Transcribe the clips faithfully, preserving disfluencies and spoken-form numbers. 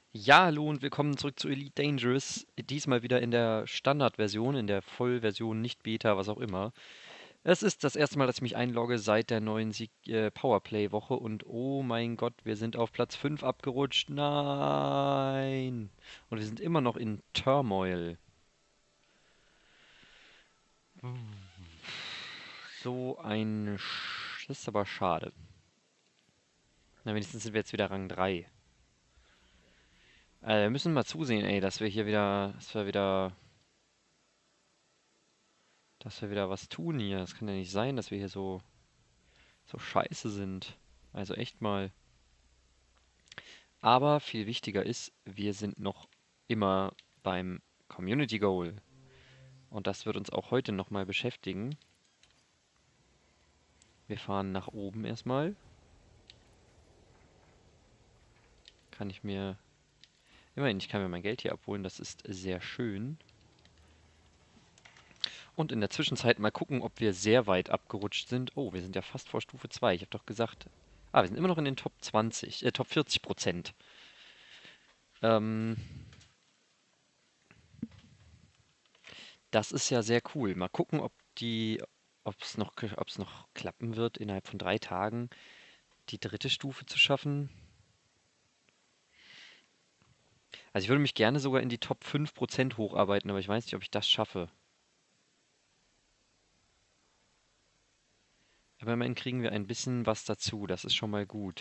Ja, hallo und willkommen zurück zu Elite Dangerous. Diesmal wieder in der Standardversion, in der Vollversion, nicht Beta, was auch immer. Es ist das erste Mal, dass ich mich einlogge seit der neuen Sieg äh, Powerplay-Woche und oh mein Gott, wir sind auf Platz fünf abgerutscht. Nein! Und wir sind immer noch in Turmoil. So ein... Sch das ist aber schade. Na, wenigstens sind wir jetzt wieder Rang drei. Äh, wir müssen mal zusehen, ey, dass wir hier wieder... Dass wir wieder... Dass wir wieder was tun hier. Das kann ja nicht sein, dass wir hier so... so scheiße sind. Also echt mal. Aber viel wichtiger ist, wir sind noch immer beim Community Goal. Und das wird uns auch heute nochmal beschäftigen. Wir fahren nach oben erstmal. Kann ich mir... Immerhin, ich kann mir mein Geld hier abholen, das ist sehr schön. Und in der Zwischenzeit mal gucken, ob wir sehr weit abgerutscht sind. Oh, wir sind ja fast vor Stufe zwei. Ich habe doch gesagt... Ah, wir sind immer noch in den Top zwanzig, äh, Top vierzig Prozent. Ähm, Das ist ja sehr cool. Mal gucken, ob die, ob es noch, ob es noch klappen wird, innerhalb von drei Tagen die dritte Stufe zu schaffen. Also ich würde mich gerne sogar in die Top fünf Prozent hocharbeiten, aber ich weiß nicht, ob ich das schaffe. Aber immerhin kriegen wir ein bisschen was dazu. Das ist schon mal gut.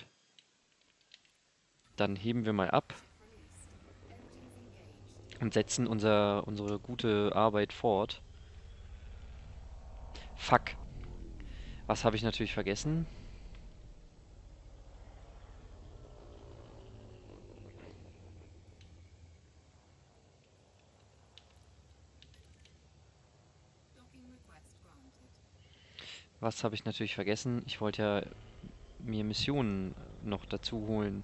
Dann heben wir mal ab und setzen unser, unsere gute Arbeit fort. Fuck. Was habe ich natürlich vergessen? Was habe ich natürlich vergessen? Ich wollte ja mir Missionen noch dazu holen.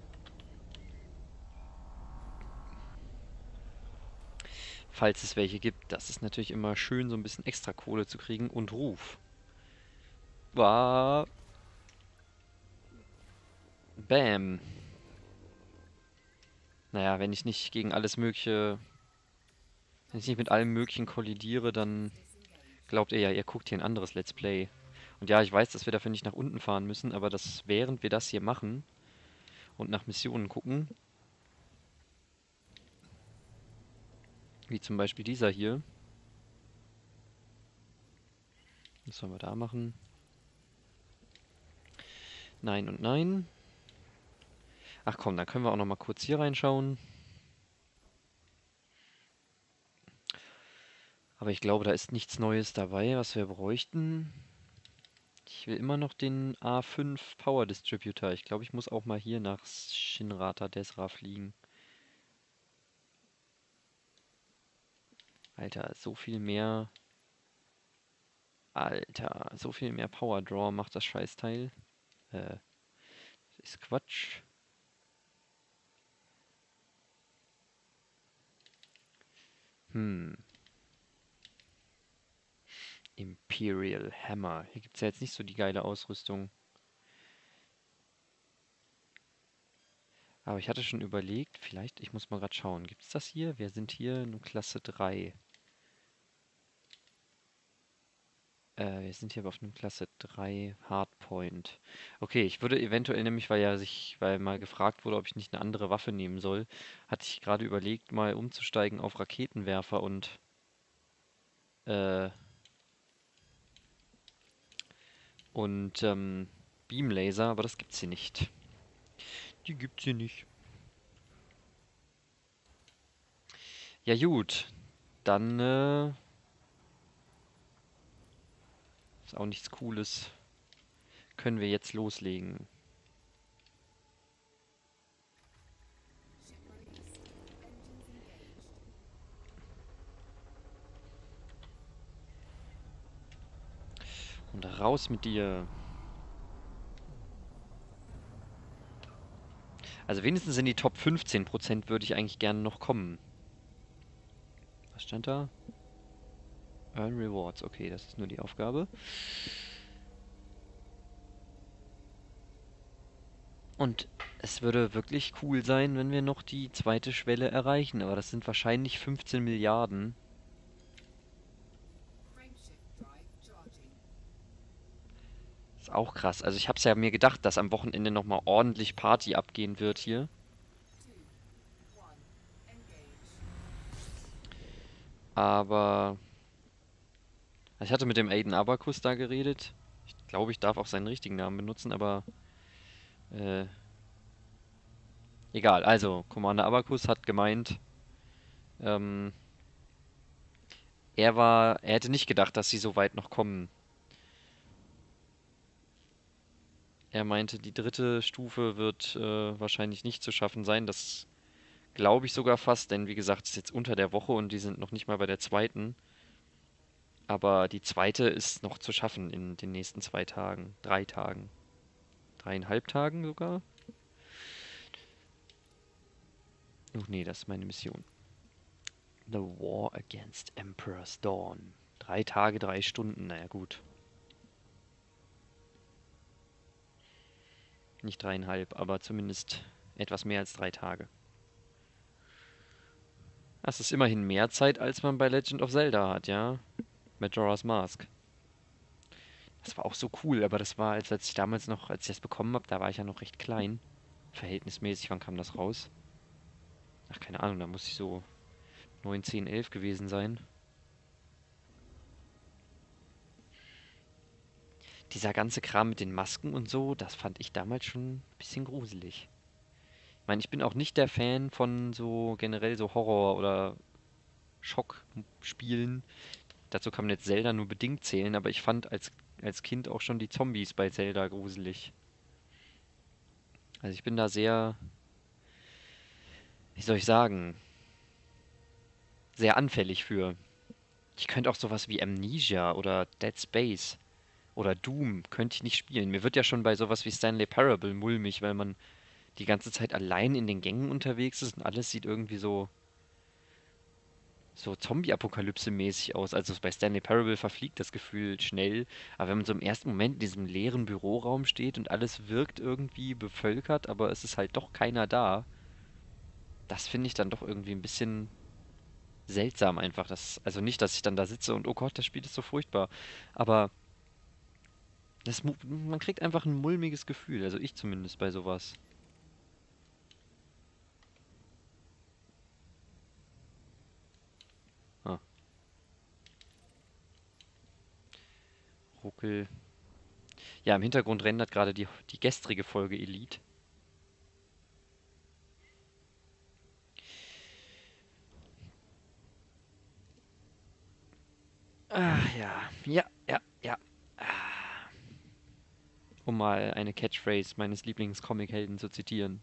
Falls es welche gibt. Das ist natürlich immer schön, so ein bisschen extra Kohle zu kriegen. Und Ruf. War... Bam. Naja, wenn ich nicht gegen alles Mögliche... Wenn ich nicht mit allem Möglichen kollidiere, dann glaubt ihr ja, ihr guckt hier ein anderes Let's Play. Und ja, ich weiß, dass wir dafür nicht nach unten fahren müssen, aber dass während wir das hier machen und nach Missionen gucken, wie zum Beispiel dieser hier, was sollen wir da machen? Nein und nein. Ach komm, dann können wir auch noch mal kurz hier reinschauen. Aber ich glaube, da ist nichts Neues dabei, was wir bräuchten. Ich will immer noch den A fünf Power Distributor. Ich glaube, ich muss auch mal hier nach Shinrata Desra fliegen. Alter, so viel mehr... Alter, so viel mehr Power Draw macht das Scheißteil. Äh, das ist Quatsch. Hm. Imperial Hammer. Hier gibt es ja jetzt nicht so die geile Ausrüstung. Aber ich hatte schon überlegt, vielleicht, ich muss mal gerade schauen. Gibt es das hier? Wir sind hier nur Klasse drei. Äh, wir sind hier auf einem Klasse drei Hardpoint. Okay, ich würde eventuell nämlich, weil ja sich, weil mal gefragt wurde, ob ich nicht eine andere Waffe nehmen soll, hatte ich gerade überlegt, mal umzusteigen auf Raketenwerfer und äh, und ähm, Beamlaser, aber das gibt's hier nicht. Die gibt's hier nicht. Ja gut, dann äh, ist auch nichts Cooles. Können wir jetzt loslegen. Und raus mit dir. Also wenigstens in die Top fünfzehn Prozent würde ich eigentlich gerne noch kommen. Was stand da? Earn Rewards. Okay, das ist nur die Aufgabe. Und es würde wirklich cool sein, wenn wir noch die zweite Schwelle erreichen, aber das sind wahrscheinlich fünfzehn Milliarden. Ist auch krass. Also ich hab's ja mir gedacht, dass am Wochenende nochmal ordentlich Party abgehen wird hier. Aber ich hatte mit dem Aiden Abacus da geredet. Ich glaube, ich darf auch seinen richtigen Namen benutzen, aber äh, egal. Also, Commander Abacus hat gemeint, ähm, er war, er hätte nicht gedacht, dass sie so weit noch kommen. Er meinte, die dritte Stufe wird äh, wahrscheinlich nicht zu schaffen sein. Das glaube ich sogar fast, denn wie gesagt, es ist jetzt unter der Woche und die sind noch nicht mal bei der zweiten. Aber die zweite ist noch zu schaffen in den nächsten zwei Tagen, drei Tagen, dreieinhalb Tagen sogar. Oh nee, das ist meine Mission. The War Against Emperor's Dawn. Drei Tage, drei Stunden, naja gut. Nicht dreieinhalb, aber zumindest etwas mehr als drei Tage. Das ist immerhin mehr Zeit, als man bei Legend of Zelda hat, ja? Majora's Mask. Das war auch so cool, aber das war, als, als ich damals noch, als ich das bekommen habe, da war ich ja noch recht klein. Verhältnismäßig, wann kam das raus? Ach, keine Ahnung, da muss ich so neun, zehn, elf gewesen sein. Dieser ganze Kram mit den Masken und so, das fand ich damals schon ein bisschen gruselig. Ich meine, ich bin auch nicht der Fan von so generell so Horror- oder Schockspielen. Dazu kann man jetzt Zelda nur bedingt zählen, aber ich fand als, als Kind auch schon die Zombies bei Zelda gruselig. Also ich bin da sehr, wie soll ich sagen, sehr anfällig für. Ich könnte auch sowas wie Amnesia oder Dead Space oder Doom könnte ich nicht spielen. Mir wird ja schon bei sowas wie Stanley Parable mulmig, weil man die ganze Zeit allein in den Gängen unterwegs ist und alles sieht irgendwie so so Zombie-Apokalypse-mäßig aus. Also bei Stanley Parable verfliegt das Gefühl schnell, aber wenn man so im ersten Moment in diesem leeren Büroraum steht und alles wirkt irgendwie bevölkert, aber es ist halt doch keiner da, das finde ich dann doch irgendwie ein bisschen seltsam einfach. Das, also nicht, dass ich dann da sitze und oh Gott, das Spiel ist so furchtbar, aber das, mu- man kriegt einfach ein mulmiges Gefühl, also ich zumindest bei sowas. Ah, Ruckel. Ja, im Hintergrund rendert gerade die, die gestrige Folge Elite. Ah, ja, ja, ja, ja. Um mal eine Catchphrase meines Lieblings-Comic-Helden zu zitieren.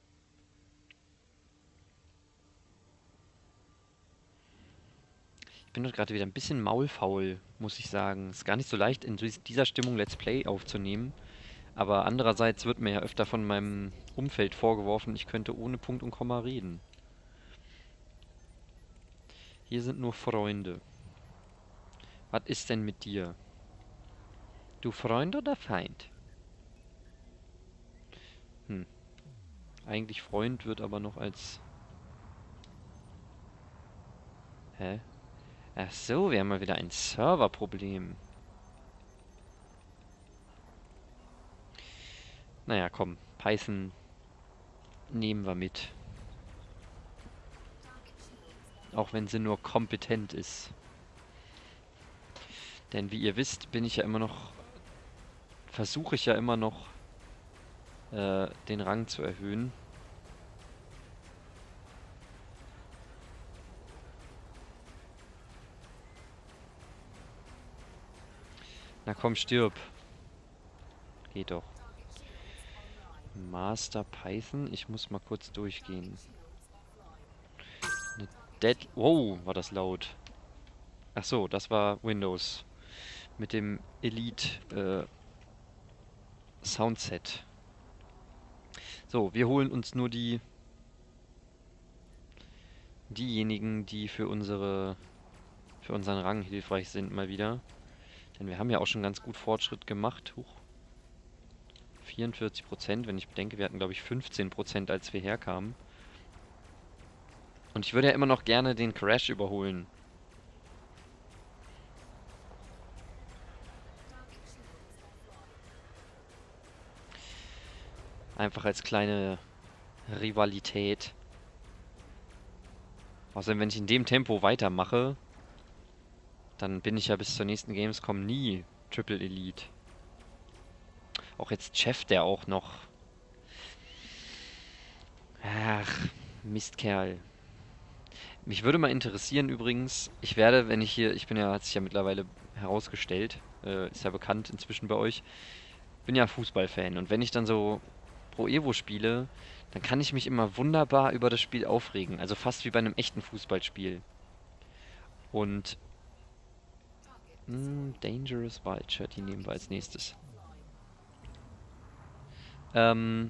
Ich bin dort gerade wieder ein bisschen maulfaul, muss ich sagen. Ist gar nicht so leicht, in dies- dieser Stimmung Let's Play aufzunehmen. Aber andererseits wird mir ja öfter von meinem Umfeld vorgeworfen, ich könnte ohne Punkt und Komma reden. Hier sind nur Freunde. Was ist denn mit dir? Du Freund oder Feind? Hm, eigentlich Freund wird aber noch als... Hä? Ach so, wir haben mal wieder ein Serverproblem. Naja, komm. Python nehmen wir mit. Auch wenn sie nur kompetent ist. Denn wie ihr wisst, bin ich ja immer noch... Versuche ich ja immer noch, äh, den Rang zu erhöhen. Na komm, stirb. Geht doch. Master Python. Ich muss mal kurz durchgehen. Eine Dead... Wow, war das laut. Ach so, das war Windows. Mit dem Elite äh, Soundset. So, wir holen uns nur die... diejenigen, die für unsere... für unseren Rang hilfreich sind, mal wieder. Denn wir haben ja auch schon ganz gut Fortschritt gemacht. Huch. vierundvierzig Prozent, wenn ich bedenke, wir hatten glaube ich fünfzehn Prozent, als wir herkamen. Und ich würde ja immer noch gerne den Crash überholen. Einfach als kleine Rivalität. Außerdem, wenn ich in dem Tempo weitermache, dann bin ich ja bis zur nächsten Gamescom nie Triple Elite. Auch jetzt Chef, der auch noch... Ach, Mistkerl. Mich würde mal interessieren übrigens, ich werde, wenn ich hier, ich bin ja, hat sich ja mittlerweile herausgestellt, äh, ist ja bekannt inzwischen bei euch, bin ja Fußballfan und wenn ich dann so Pro Evo spiele, dann kann ich mich immer wunderbar über das Spiel aufregen, also fast wie bei einem echten Fußballspiel. Und mh, Dangerous Vulture, die nehmen wir als nächstes. Ähm,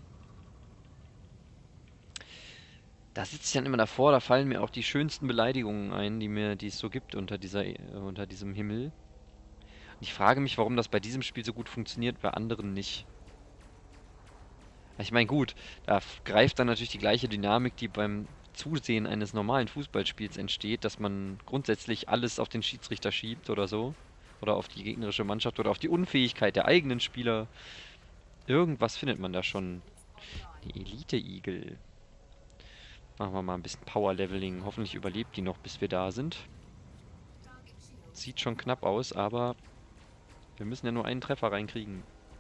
da sitze ich dann immer davor, da fallen mir auch die schönsten Beleidigungen ein, die mir, die es so gibt unter dieser, äh, unter diesem Himmel. Und ich frage mich, warum das bei diesem Spiel so gut funktioniert, bei anderen nicht. Ich meine, gut, da f- greift dann natürlich die gleiche Dynamik, die beim Zusehen eines normalen Fußballspiels entsteht, dass man grundsätzlich alles auf den Schiedsrichter schiebt oder so. Oder auf die gegnerische Mannschaft oder auf die Unfähigkeit der eigenen Spieler. Irgendwas findet man da schon. Die Elite-Igel. Machen wir mal ein bisschen Power-Leveling. Hoffentlich überlebt die noch, bis wir da sind. Sieht schon knapp aus, aber wir müssen ja nur einen Treffer reinkriegen.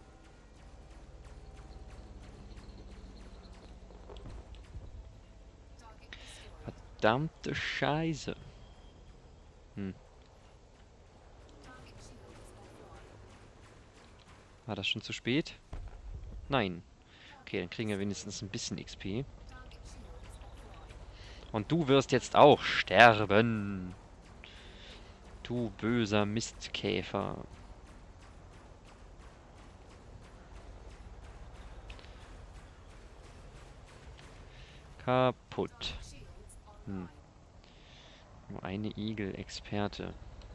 Verdammte Scheiße. Hm. War das schon zu spät? Nein. Okay, dann kriegen wir wenigstens ein bisschen X P. Und du wirst jetzt auch sterben. Du böser Mistkäfer. Kaputt. Hm. Nur eine Igel-Experte.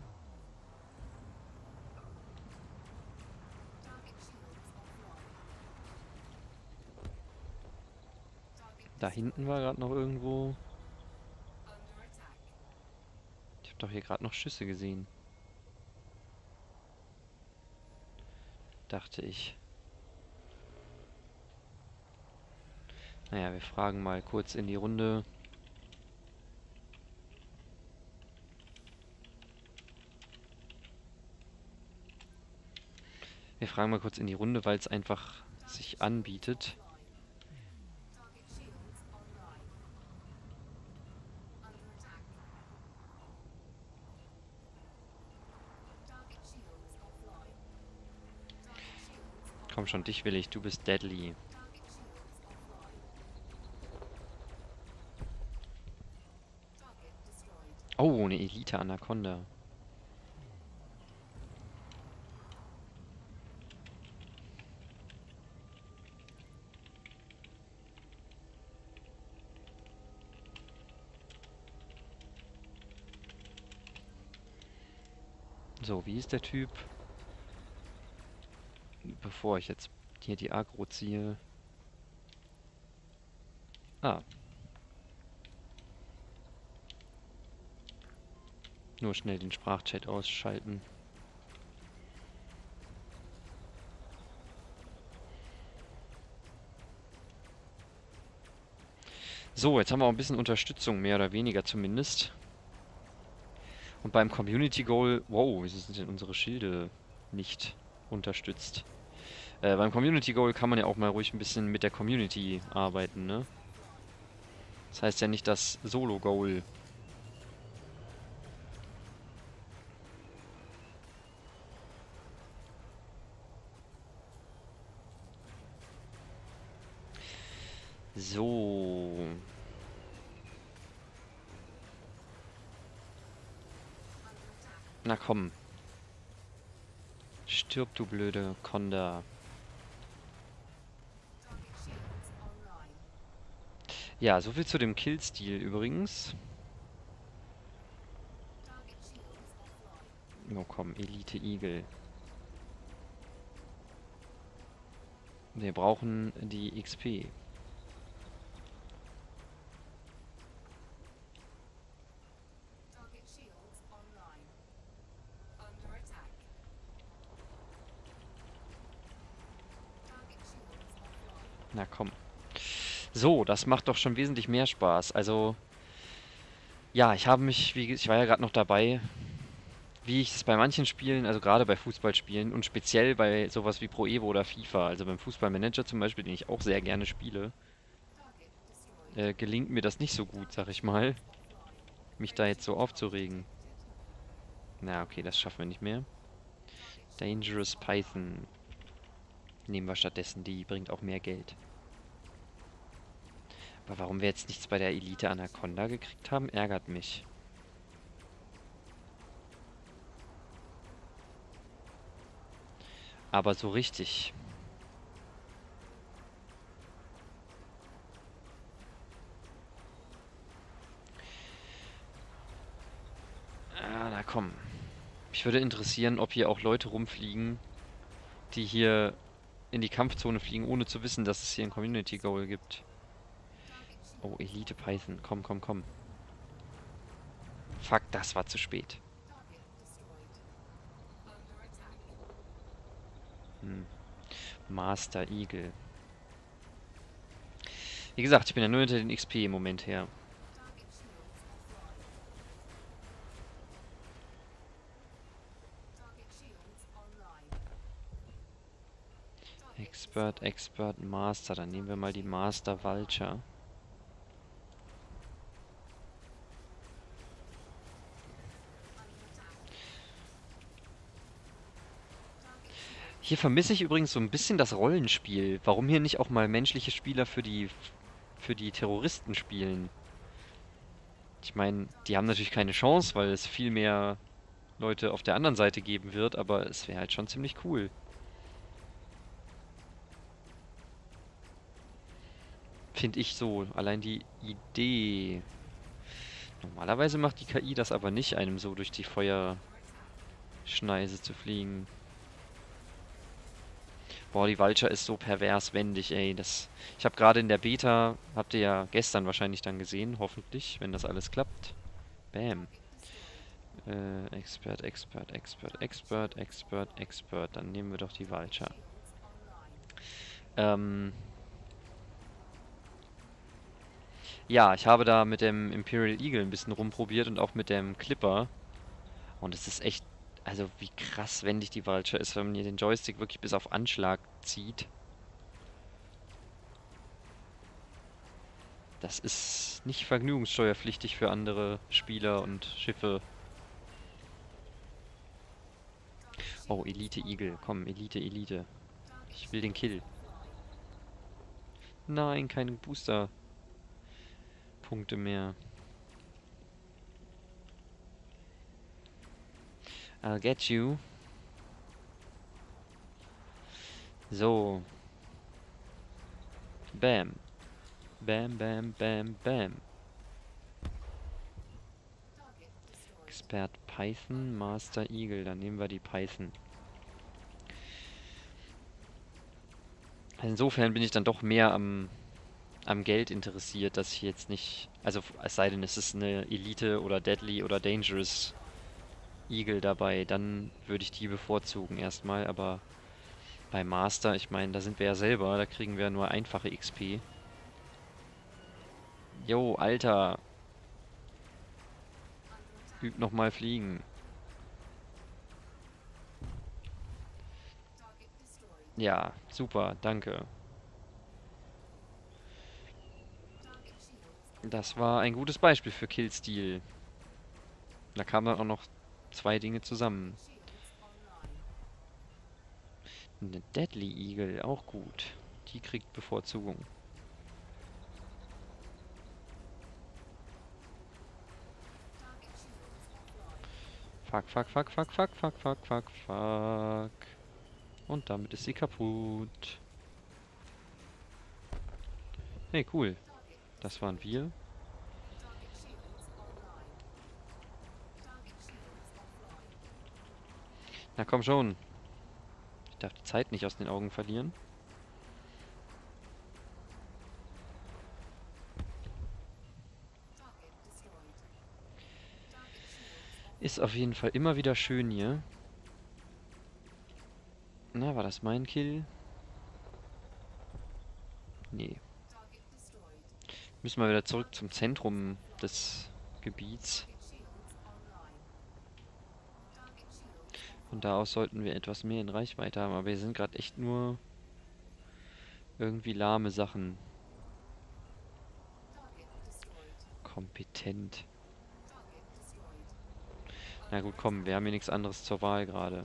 Da hinten war gerade noch irgendwo... Ich habe doch hier gerade noch Schüsse gesehen. Dachte ich. Naja, wir fragen mal kurz in die Runde. Wir fragen mal kurz in die Runde, weil es einfach sich anbietet. Komm schon, dich will ich, du bist deadly. Oh, eine Elite-Anaconda. So, wie ist der Typ? Bevor ich jetzt hier die Agro ziehe. Ah. Nur schnell den Sprachchat ausschalten. So, jetzt haben wir auch ein bisschen Unterstützung, mehr oder weniger zumindest. Und beim Community Goal... Wow, wieso sind denn unsere Schilde nicht unterstützt? Äh, beim Community Goal kann man ja auch mal ruhig ein bisschen mit der Community arbeiten, ne? Das heißt ja nicht das Solo-Goal. So. Na komm. Stirb, du blöde Konda. Ja, soviel zu dem Killstil übrigens. Oh komm, Elite Igel. Wir brauchen die X P. Na komm. So, das macht doch schon wesentlich mehr Spaß. Also, ja, ich habe mich, wie, ich war ja gerade noch dabei, wie ich es bei manchen Spielen, also gerade bei Fußballspielen und speziell bei sowas wie Pro Evo oder FIFA, also beim Fußballmanager zum Beispiel, den ich auch sehr gerne spiele, äh, gelingt mir das nicht so gut, sag ich mal, mich da jetzt so aufzuregen. Na, okay, das schaffen wir nicht mehr. Dangerous Python. Nehmen wir stattdessen, die bringt auch mehr Geld. Aber warum wir jetzt nichts bei der Elite Anaconda gekriegt haben, ärgert mich. Aber so richtig. Ah, na komm. Mich würde interessieren, ob hier auch Leute rumfliegen, die hier in die Kampfzone fliegen, ohne zu wissen, dass es hier ein Community Goal gibt. Oh, Elite Python. Komm, komm, komm. Fuck, das war zu spät. Hm. Master Eagle. Wie gesagt, ich bin ja nur hinter den X P im Moment her. Expert, Expert, Master. Dann nehmen wir mal die Master Vulture. Hier vermisse ich übrigens so ein bisschen das Rollenspiel. Warum hier nicht auch mal menschliche Spieler für die für die Terroristen spielen? Ich meine, die haben natürlich keine Chance, weil es viel mehr Leute auf der anderen Seite geben wird, aber es wäre halt schon ziemlich cool. Finde ich so. Allein die Idee. Normalerweise macht die K I das aber nicht, einem so durch die Feuerschneise zu fliegen. Boah, die Vulture ist so pervers wendig, ey. Das, ich habe gerade in der Beta, habt ihr ja gestern wahrscheinlich dann gesehen, hoffentlich, wenn das alles klappt. Bam. Äh, Expert, Expert, Expert, Expert, Expert, Expert. Dann nehmen wir doch die Vulture. Ähm, ja, ich habe da mit dem Imperial Eagle ein bisschen rumprobiert und auch mit dem Clipper. Und es ist echt, also wie krass wendig die Vulture ist, wenn man hier den Joystick wirklich bis auf Anschlag zieht. Das ist nicht vergnügungssteuerpflichtig für andere Spieler und Schiffe. Oh, Elite Eagle. Komm, Elite, Elite. Ich will den Kill. Nein, keine Booster-Punkte mehr. I'll get you. So. Bam. Bam, bam, bam, bam. Expert Python, Master Eagle. Dann nehmen wir die Python. Insofern bin ich dann doch mehr am, am Geld interessiert, dass ich jetzt nicht... Also es sei denn, es ist eine Elite oder Deadly oder Dangerous Eagle dabei, dann würde ich die bevorzugen erstmal, aber bei Master, ich meine, da sind wir ja selber, da kriegen wir nur einfache X P. Jo, Alter. Üb nochmal fliegen. Ja, super, danke. Das war ein gutes Beispiel für Killstil. Da kamen dann auch noch zwei Dinge zusammen. Eine Deadly Eagle, auch gut. Die kriegt Bevorzugung. Fuck, fuck, fuck, fuck, fuck, fuck, fuck, fuck, fuck. Und damit ist sie kaputt. Hey, cool. Das waren wir. Na komm schon. Ich darf die Zeit nicht aus den Augen verlieren. Ist auf jeden Fall immer wieder schön hier. Na, war das mein Kill? Nee. Müssen wir wieder zurück zum Zentrum des Gebiets. Von da aus sollten wir etwas mehr in Reichweite haben, aber wir sind gerade echt nur irgendwie lahme Sachen. Kompetent. Na gut, komm, wir haben hier nichts anderes zur Wahl gerade.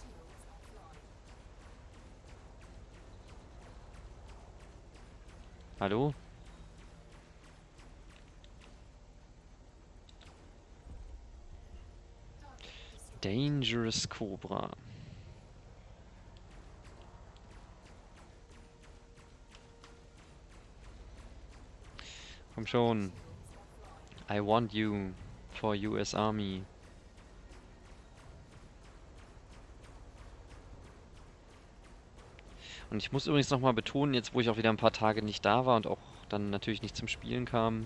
Hallo? Dangerous Cobra. Komm schon. I want you for U S Army. Und ich muss übrigens nochmal betonen, jetzt wo ich auch wieder ein paar Tage nicht da war und auch dann natürlich nicht zum Spielen kam,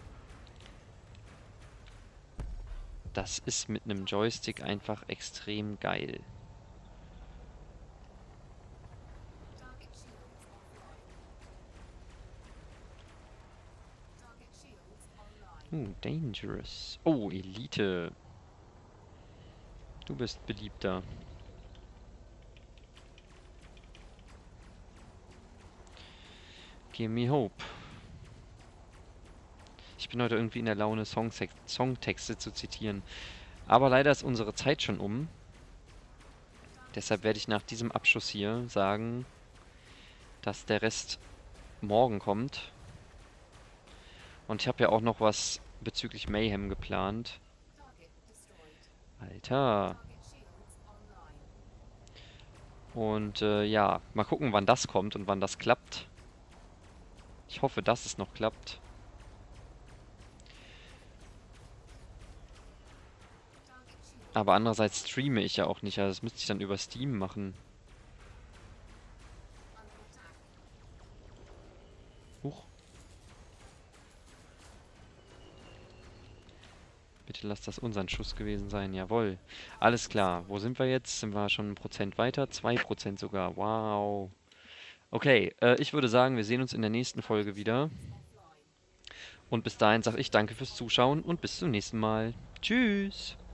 das ist mit einem Joystick einfach extrem geil. Uh, dangerous. Oh, Elite. Du bist beliebter. Give me hope. Ich bin heute irgendwie in der Laune, Songse- Songtexte zu zitieren. Aber leider ist unsere Zeit schon um. Deshalb werde ich nach diesem Abschuss hier sagen, dass der Rest morgen kommt. Und ich habe ja auch noch was bezüglich Mayhem geplant. Alter. Und äh, ja, mal gucken, wann das kommt und wann das klappt. Ich hoffe, dass es noch klappt. Aber andererseits streame ich ja auch nicht, also das müsste ich dann über Steam machen. Huch. Bitte lass das unseren Schuss gewesen sein, jawohl. Alles klar, wo sind wir jetzt? Sind wir schon ein Prozent weiter? Zwei Prozent sogar, wow. Okay, äh, ich würde sagen, wir sehen uns in der nächsten Folge wieder. Und bis dahin sage ich danke fürs Zuschauen und bis zum nächsten Mal. Tschüss!